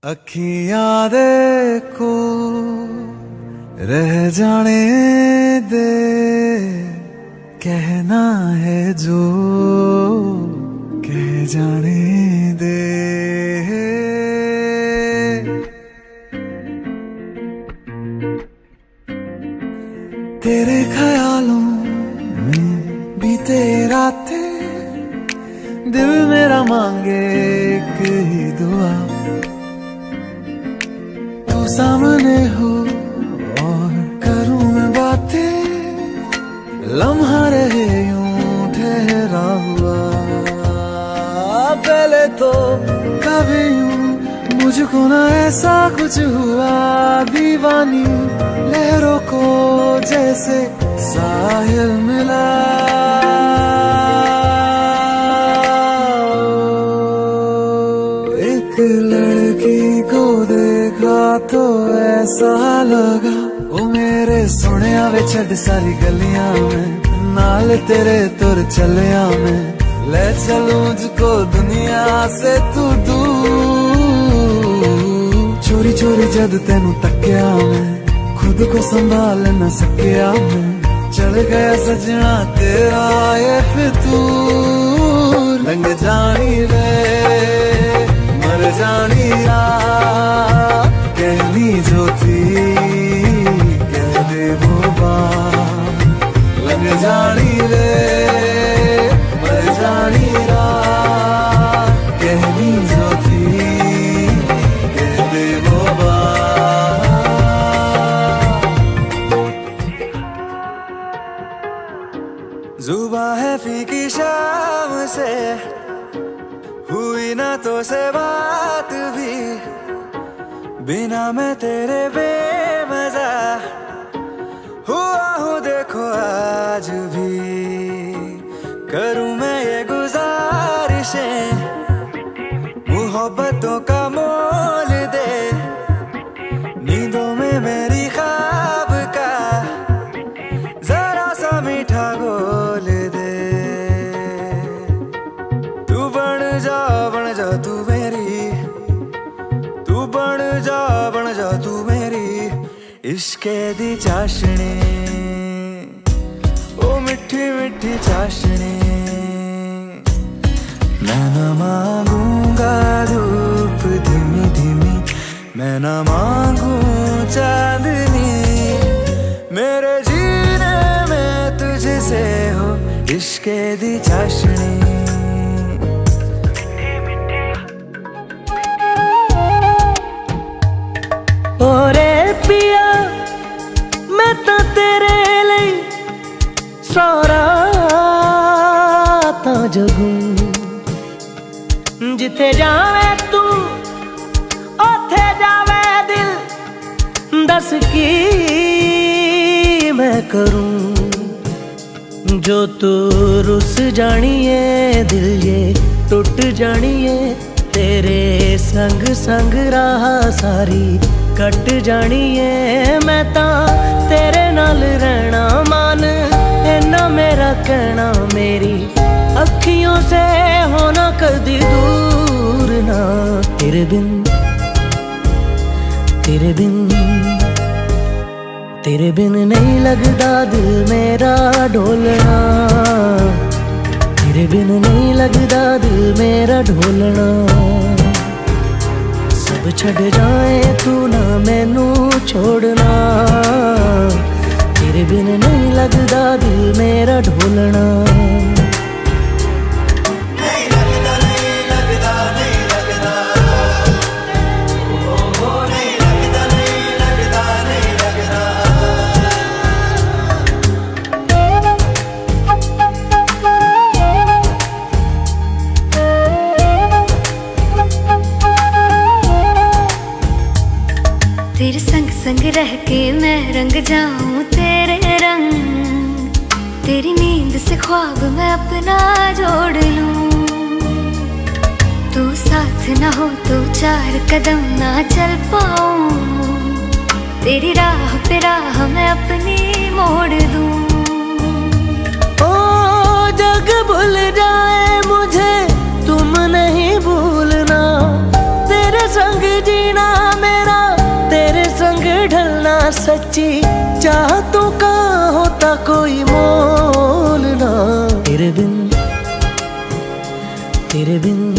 अखियां देखो रह जाने दे, कहना है जो कह जाने दे। तेरे ख्यालों में बीते रातें, दिल मेरा मांगे एक ही दुआ, तू सामने हो और करूं मैं बातें, लम्हा रहे यूं ठहरा हुआ। पहले तो कभी यूं मुझको ना ऐसा कुछ हुआ, दीवानी लहरों को जैसे साहिल मिला। एक लड़की को देखा तो ऐसा लगा, ओ मेरे सोनिया वे छड़ सारी गलियां में, नाल तेरे तुर चलिया मैं, ले चलूं मुझको दुनिया से तू दूर। चोरी चोरी जद तेनू तक्या मैं, खुद को संभाल न सकिया मैं, चल गया सजना तेरा ये फितूर। रंग जानी रे मर जानी रा, कहनी जो थी कह दे वो बात। लग जानी रे मर जानी रा, कहनी जो थी कह दे वो बात। जुबां है फीकी शाम से, हुई ना तो से बात भी, बिना मैं तेरे बेमजा हुआ हूँ देखो आज भी। करूँ मैं ये गुजारिशें, मोहब्बतों का मोल दे, नींदों में मेरी ख्वाब का जरा सा मीठा घोल दे। तू बन जा तू मेरी, तू बन जा तू मेरी इश्के दी चाशनी, ओ मिठी मिठी चाशनी। मैं न मांगूंगा धूप धीमी धीमी, मैं न मांगू चांदनी, मेरे जीने में तुझसे हो इश्के दी चाशनी। ओरे पिया मैं तो तेरे लिए सारा ता जगू, जिथे जावे तू ओथे जावे दिल, दस की मैं करूं जो तू रुस जानिए, दिल ये टूट जानिए, तेरे संग संग राह सारी कट जानिए। मैं ता तेरे नाल रहना मान, इन्ना मेरा कहना, मेरी अखियों से होना कदी दूर ना। तेरे बिन तेरे बिन तेरे बिन नहीं लगदा दिल मेरा ढोलना, तेरे बिन नहीं लगदा दिल मेरा ढोलना। सब छड़ जाए तू ना मैनू छोड़ना, तेरे बिन नहीं लगदा दिल मेरा ढोलना। तेरे संग संग रह के मैं रंग जाऊं तेरे रंग, तेरी नींद से ख्वाब मैं अपना जोड़ लूं। तू साथ ना हो तो चार कदम ना चल पाऊं, तेरी राह पे राह मैं अपनी मोड़ दूं। ओ जग भूल जाए मुझे तुम नहीं भूलना, तेरे संग जीना प्यार सच्ची चाहतों का होता कोई मोल ना। तेरे बिन